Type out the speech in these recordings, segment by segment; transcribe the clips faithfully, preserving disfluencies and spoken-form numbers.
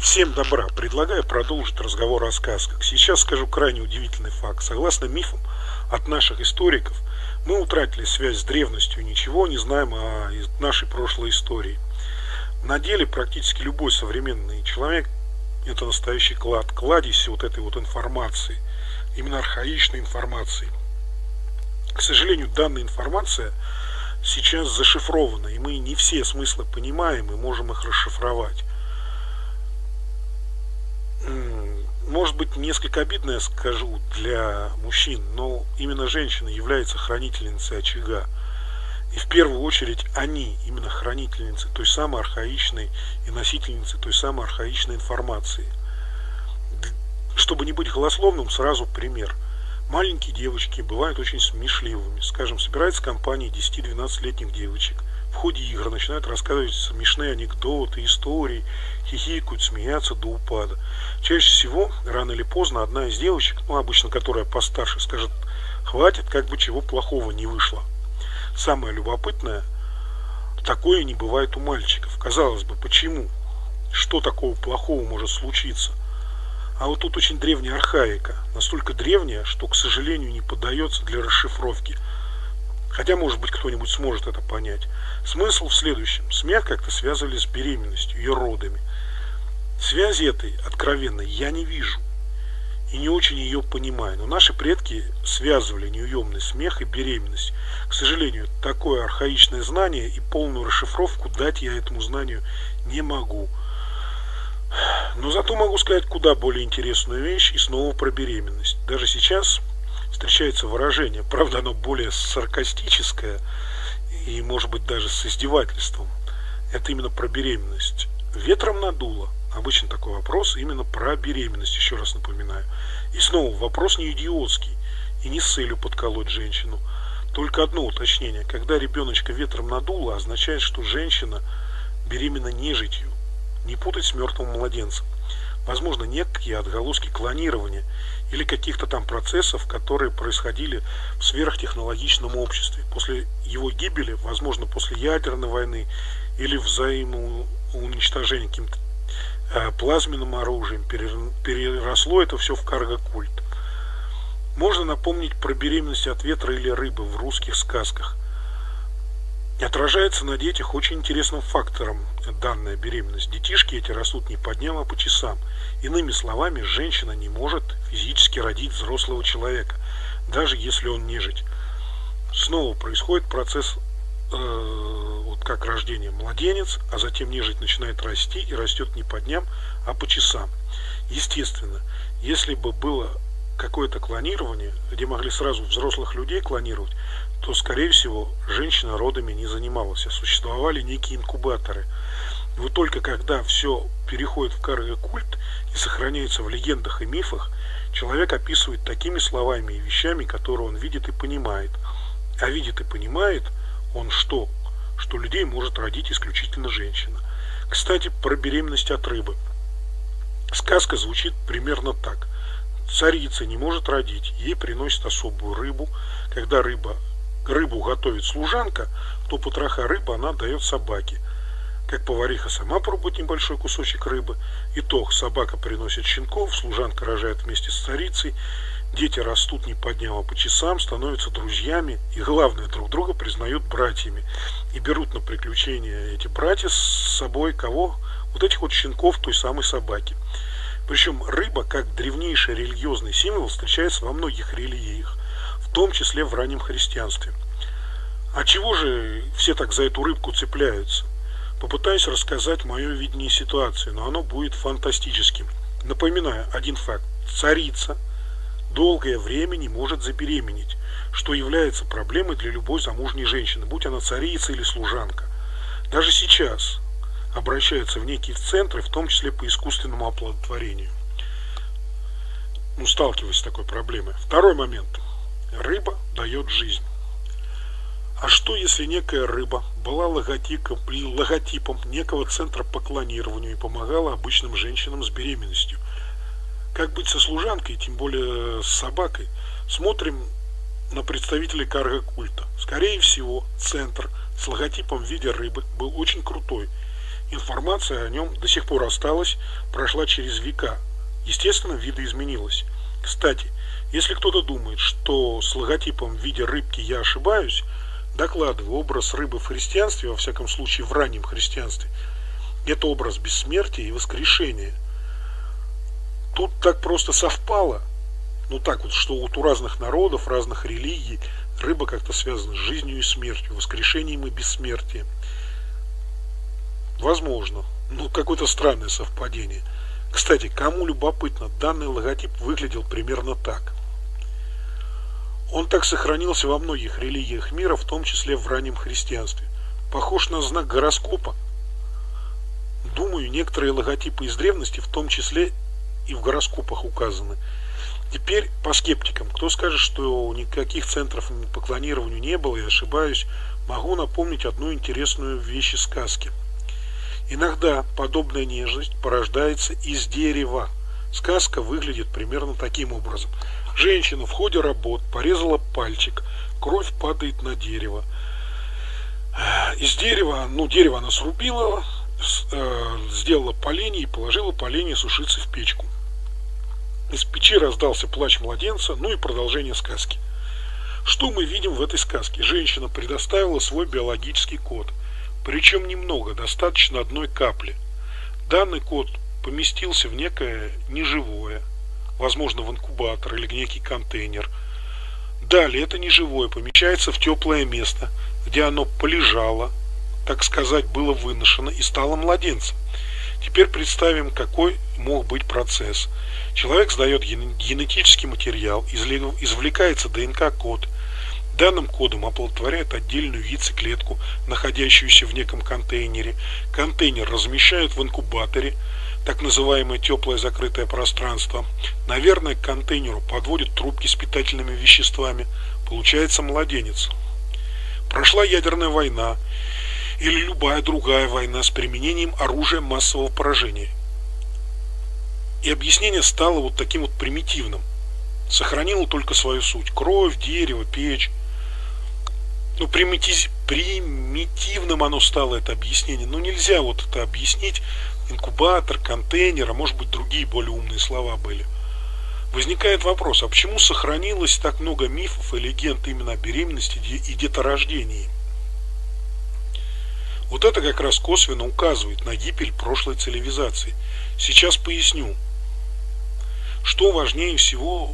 Всем добра. Предлагаю продолжить разговор о сказках. Сейчас скажу крайне удивительный факт. Согласно мифам от наших историков, мы утратили связь с древностью и ничего не знаем о нашей прошлой истории. На деле практически любой современный человек – это настоящий клад, кладезь вот этой вот информации, именно архаичной информации. К сожалению, данная информация сейчас зашифрована, и мы не все смыслы понимаем и можем их расшифровать. Может быть, несколько обидно я скажу для мужчин, но именно женщина является хранительницей очага. И в первую очередь они, именно хранительницы той самой архаичной и носительницы той самой архаичной информации. Чтобы не быть голословным, сразу пример. Маленькие девочки бывают очень смешливыми. Скажем, собирается компания десяти-двенадцатилетних девочек. В ходе игр начинают рассказывать смешные анекдоты, истории, хихикают, смеяться до упада. Чаще всего, рано или поздно, одна из девочек, ну обычно которая постарше, скажет: хватит, как бы чего плохого не вышло. Самое любопытное, такое не бывает у мальчиков. Казалось бы, почему? Что такого плохого может случиться? А вот тут очень древняя архаика, настолько древняя, что, к сожалению, не поддается для расшифровки. Хотя, может быть, кто-нибудь сможет это понять. Смысл в следующем. Смех как-то связывали с беременностью и родами. Связи этой, откровенной, я не вижу. И не очень ее понимаю. Но наши предки связывали неуемный смех и беременность. К сожалению, такое архаичное знание и полную расшифровку дать я этому знанию не могу. Но зато могу сказать куда более интересную вещь и снова про беременность. Даже сейчас встречается выражение, правда оно более саркастическое и может быть даже с издевательством. Это именно про беременность. Ветром надуло. Обычно такой вопрос именно про беременность, еще раз напоминаю. И снова вопрос не идиотский и не с целью подколоть женщину. Только одно уточнение. Когда ребеночка ветром надуло, означает, что женщина беременна нежитью. Не путать с мертвым младенцем. Возможно, некие отголоски клонирования или каких-то там процессов, которые происходили в сверхтехнологичном обществе. После его гибели, возможно, после ядерной войны или взаимоуничтожения каким-то э, плазменным оружием, переросло это все в карго-культ. Можно напомнить про беременность от ветра или рыбы в русских сказках. Отражается на детях очень интересным фактором данная беременность. Детишки эти растут не по дням, а по часам. Иными словами, женщина не может физически родить взрослого человека, даже если он нежить. Снова происходит процесс, э, вот как рождение младенец, а затем нежить начинает расти и растет не по дням, а по часам. Естественно, если бы было какое-то клонирование, где могли сразу взрослых людей клонировать, то, скорее всего, женщина родами не занималась, а существовали некие инкубаторы. И вот только когда все переходит в карго-культ и сохраняется в легендах и мифах, человек описывает такими словами и вещами, которые он видит и понимает. А видит и понимает он что? Что людей может родить исключительно женщина. Кстати, про беременность от рыбы. Сказка звучит примерно так. Царица не может родить, ей приносят особую рыбу. Когда рыба, рыбу готовит служанка, то потроха рыбы она дает собаке. Как повариха сама пробует небольшой кусочек рыбы. Итог: собака приносит щенков, служанка рожает вместе с царицей, дети растут не по дням, а по часам, становятся друзьями и, главное, друг друга признают братьями. И берут на приключения эти братья с собой кого? Вот этих вот щенков той самой собаки. Причем рыба, как древнейший религиозный символ, встречается во многих религиях, в том числе в раннем христианстве. А чего же все так за эту рыбку цепляются? Попытаюсь рассказать мое видение ситуации, но оно будет фантастическим. Напоминаю один факт. Царица долгое время не может забеременеть, что является проблемой для любой замужней женщины, будь она царица или служанка. Даже сейчас обращаются в некие центры, в том числе по искусственному оплодотворению. Ну, сталкиваюсь с такой проблемой. Второй момент. Рыба дает жизнь. А что, если некая рыба была логотипом, логотипом некого центра по клонированию и помогала обычным женщинам с беременностью? Как быть со служанкой, тем более с собакой? Смотрим на представителей карго-культа. Скорее всего, центр с логотипом в виде рыбы был очень крутой. Информация о нем до сих пор осталась, прошла через века. Естественно, видоизменилась. Кстати, если кто-то думает, что с логотипом в виде рыбки я ошибаюсь, докладываю, образ рыбы в христианстве, во всяком случае в раннем христианстве, это образ бессмертия и воскрешения. Тут так просто совпало, ну так вот, что вот у разных народов, разных религий рыба как-то связана с жизнью и смертью, воскрешением и бессмертием. Возможно, ну какое-то странное совпадение. Кстати, кому любопытно, данный логотип выглядел примерно так. Он так сохранился во многих религиях мира, в том числе в раннем христианстве. Похож на знак гороскопа. Думаю, некоторые логотипы из древности, в том числе и в гороскопах, указаны. Теперь по скептикам. Кто скажет, что никаких центров по клонированию не было, я ошибаюсь, могу напомнить одну интересную вещь из сказки. Иногда подобная нежность порождается из дерева. Сказка выглядит примерно таким образом. Женщина в ходе работ порезала пальчик, кровь падает на дерево. Из дерева, ну дерево она срубила, сделала поленье и положила поленье сушиться в печку. Из печи раздался плач младенца, ну и продолжение сказки. Что мы видим в этой сказке? Женщина предоставила свой биологический код. Причем немного, достаточно одной капли. Данный код поместился в некое неживое, возможно в инкубатор или некий контейнер. Далее это неживое помещается в теплое место, где оно полежало, так сказать, было выношено и стало младенцем. Теперь представим, какой мог быть процесс. Человек сдает генетический материал, извлекается ДНК-код. Данным кодом оплодотворяют отдельную яйцеклетку, находящуюся в неком контейнере. Контейнер размещают в инкубаторе, так называемое теплое закрытое пространство. Наверное, к контейнеру подводят трубки с питательными веществами. Получается младенец. Прошла ядерная война или любая другая война с применением оружия массового поражения. И объяснение стало вот таким вот примитивным. Сохранило только свою суть. Кровь, дерево, печь. Ну, примитив... примитивным оно стало, это объяснение. Но нельзя вот это объяснить. Инкубатор, контейнер, а может быть другие более умные слова были. Возникает вопрос, а почему сохранилось так много мифов и легенд именно о беременности и деторождении? Вот это как раз косвенно указывает на гибель прошлой цивилизации. Сейчас поясню, что важнее всего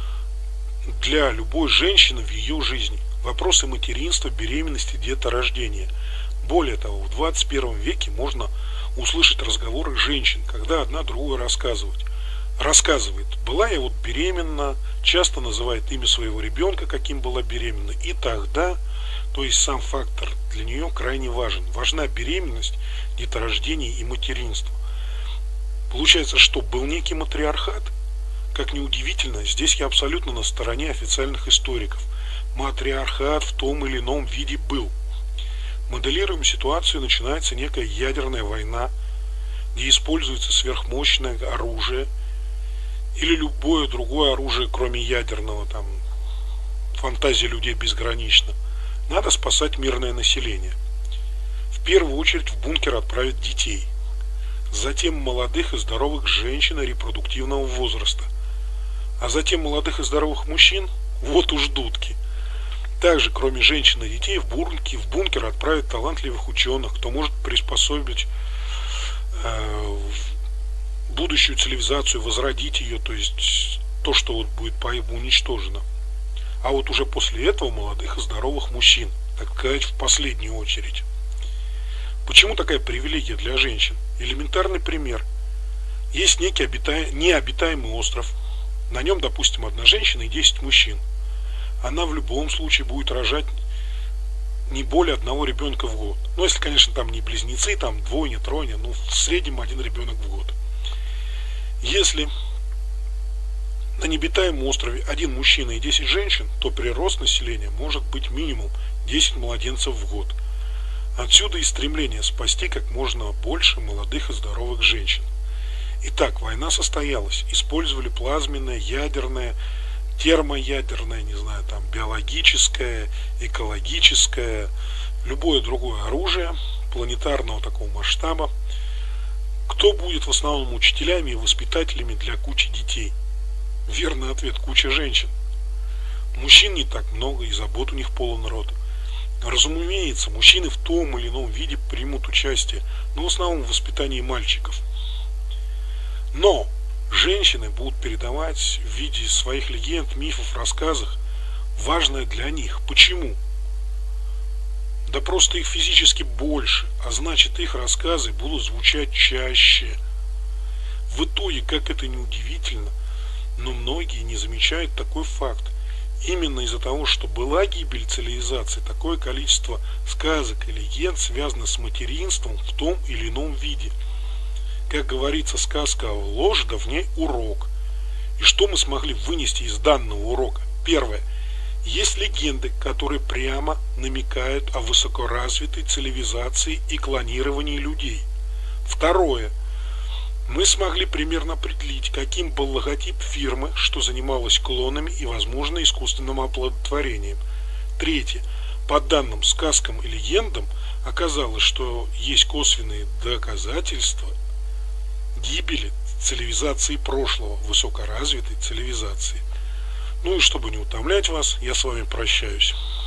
для любой женщины в ее жизни. Вопросы материнства, беременности, деторождения. Более того, в двадцать первом веке можно услышать разговоры женщин, когда одна другой рассказывает. Рассказывает, была я вот беременна, часто называет имя своего ребенка, каким была беременна, и тогда, то есть сам фактор для нее крайне важен. Важна беременность, деторождение и материнство. Получается, что был некий матриархат. Как ни удивительно, здесь я абсолютно на стороне официальных историков. Матриархат в том или ином виде был. Моделируем ситуацию, начинается некая ядерная война, где используется сверхмощное оружие или любое другое оружие, кроме ядерного, там, фантазия людей безгранична. Надо спасать мирное население. В первую очередь в бункер отправят детей, затем молодых и здоровых женщин репродуктивного возраста, а затем молодых и здоровых мужчин, вот уж дудки. Также, кроме женщин и детей, в бункер, в бункер отправят талантливых ученых, кто может приспособить э, будущую цивилизацию, возродить ее, то есть то, что вот будет уничтожено. А вот уже после этого молодых и здоровых мужчин, так сказать, в последнюю очередь. Почему такая привилегия для женщин? Элементарный пример. Есть некий обитай... необитаемый остров. На нем, допустим, одна женщина и десять мужчин. Она в любом случае будет рожать не более одного ребенка в год. Ну, если, конечно, там не близнецы, там двойня, тройня, ну, в среднем один ребенок в год. Если на необитаемом острове один мужчина и десять женщин, то прирост населения может быть минимум десять младенцев в год. Отсюда и стремление спасти как можно больше молодых и здоровых женщин. Итак, война состоялась. Использовали плазменное, ядерное, термоядерное, не знаю, там, биологическое, экологическое, любое другое оружие. планетарного такого масштаба. Кто будет в основном учителями и воспитателями для кучи детей? Верный ответ – куча женщин. Мужчин не так много, и забот у них полон рот. Разумеется, мужчины в том или ином виде примут участие, но в основном в воспитании мальчиков. Но женщины будут передавать в виде своих легенд, мифов, рассказах важное для них. Почему? Да просто их физически больше, а значит, их рассказы будут звучать чаще. В итоге, как это ни удивительно, но многие не замечают такой факт. Именно из-за того, что была гибель цивилизации, такое количество сказок и легенд связано с материнством в том или ином виде. Как говорится, сказка о ложь, да в ней урок. И что мы смогли вынести из данного урока? Первое. Есть легенды, которые прямо намекают о высокоразвитой цивилизации и клонировании людей. Второе. Мы смогли примерно определить, каким был логотип фирмы, что занималась клонами и, возможно, искусственным оплодотворением. Третье. По данным сказкам и легендам оказалось, что есть косвенные доказательства гибели цивилизации прошлого, высокоразвитой цивилизации. Ну и чтобы не утомлять вас, я с вами прощаюсь.